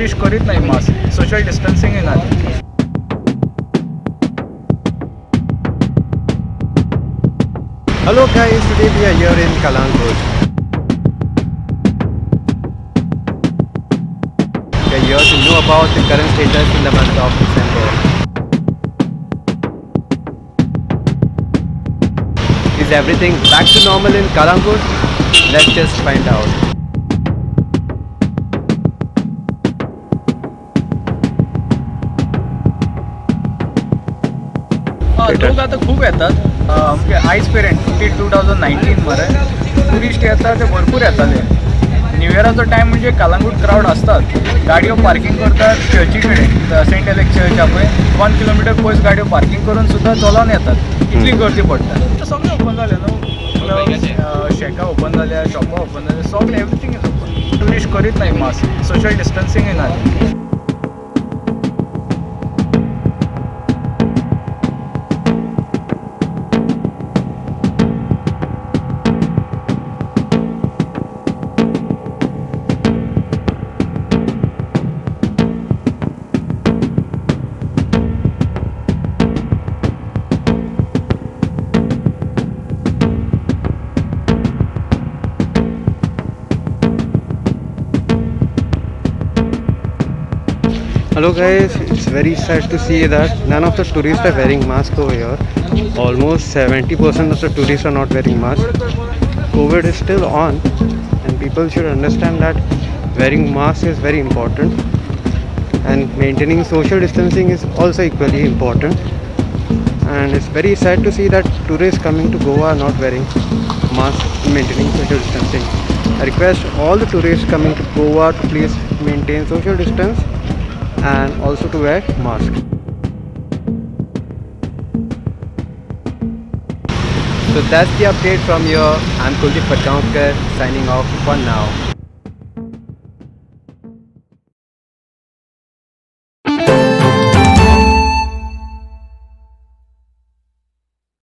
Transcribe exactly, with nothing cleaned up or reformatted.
Tourist करीत नाही mask, social distancing ना. Hello guys, today we are here in Calangute. We are here to know about the current status in the month of December. Is everything back to normal in Calangute? Let's just find out. लोक आता खूप येतात. म्हणजे आयज पेरेंट two thousand nineteen मरे tourist येतात ते भरपूर येताले. न्यू इयराचो टायम म्हणजे कालांगूट क्राऊड असतात. गाडयो पार्किंग करतात चर्ची कडेन, सेंट एलेक्स चर्च पळय वन किलोमिटर पयस गाडयो पार्किंग करून सुद्धा चलोन येतात. इतली गर्दी पडटा. सगळें ओपन जालें न्हू, शेकां ओपन जाल्या, शॉपां ओपन जाल्या, सगळें एवरीथींग इज ओपन. टुरिस्ट करीत नाही मास्क, सोशल डिस्टन्सिंग ना. Hello guys, it's very sad to see that none of the tourists are wearing masks over here. Almost seventy percent of the tourists are not wearing masks. COVID is still on and people should understand that wearing masks is very important and maintaining social distancing is also equally important. And it's very sad to see that tourists coming to Goa are not wearing masks and maintaining social distancing. I request all the tourists coming to Goa to please maintain social distance and also to wear mask. So that's the update from here. I'm Kuldeep Patgaonkar signing off for now.